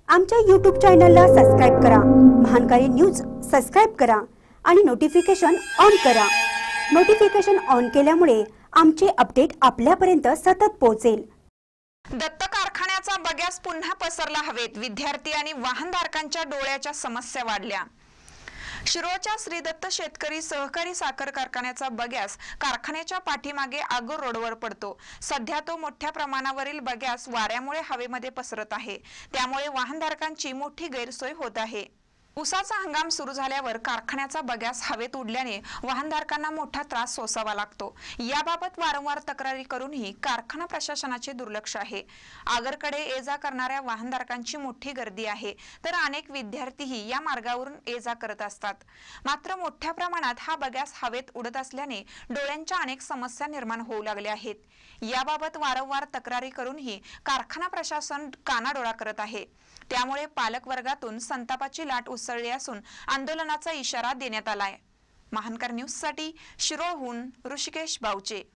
आमच्या YouTube चॅनलला subscribe करा, महानकारी न्यूज सबस्क्राइब करा आणि नोटिफिकेशन ऑन करा। नोटिफिकेशन ऑन केल्यामुळे आमचे अपडेट आपल्यापर्यंत सतत पोहोचेल। दत्त कारखान्याचा बग्यास पुन्हा पसरला हवेत। विद्यार्थी आणि वाहनधारकांच्या डोळ्याच्या समस्या वाढल्या। शिरोळच्या श्री दत्त शेतकरी सहकारी साखर कारखान्याचा बग्यास कारखान्याच्या पाठीमागे आगोर रोडवर पडतो। सध्या तो मोठ्या प्रमाणावरील बग्यास वाऱ्यामुळे हवेमध्ये पसरत आहे, त्यामुळे वाहनधारकांची मोठी गैरसोय होत आहे। उसाचा हंगाम सुरू झाल्यावर कारखान्याचा बग्यास हवेत उडल्याने वाहनधारकांना मोठा त्रास सोसावा लागतो। याबाबत वारंवार तक्रारी करूनही कारखाना प्रशासनाचे दुर्लक्ष आहे। आगरकडे ये-जा करणाऱ्या वाहनधारकांची मोठी गर्दी आहे, तर अनेक विद्यार्थीही या मार्गावरून ये-जा करत असतात। मात्र मोठ्या प्रमाणात हा बग्यास हवेत उडत असल्याने डोळ्यांच्या अनेक समस्या निर्माण होऊ लागल्या आहेत। याबाबत वारंवार तक्रारी करूनही कारखाना प्रशासन कानाडोळा करत आहे। त्यामुळे पालक वर्गातून संतापाची लाट उसळली असून आंदोलनाचा इशारा देण्यात आलाय। महानकर न्यूज साठी शिरोळहून ऋषिकेश बावचे।